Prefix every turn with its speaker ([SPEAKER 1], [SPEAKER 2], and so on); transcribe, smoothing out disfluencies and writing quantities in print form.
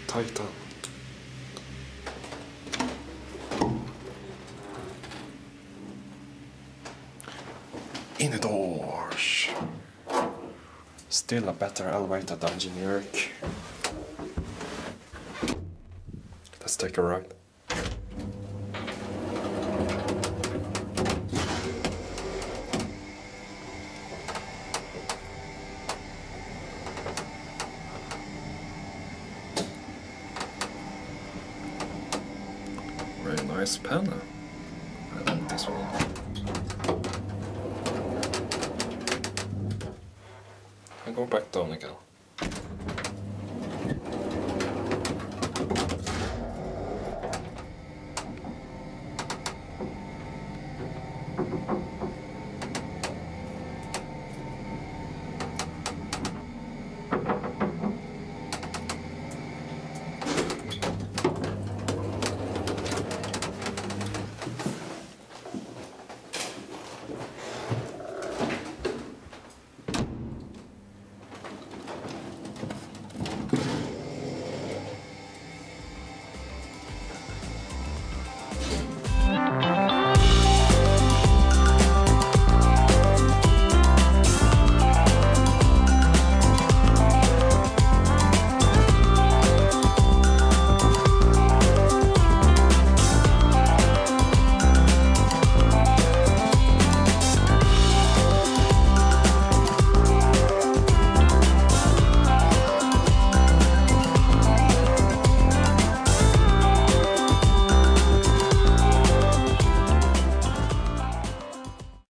[SPEAKER 1] Titan. Innerdoors. Still a better elevator than generic. Let's take a ride. Very nice pen. I like this one. I go back down again.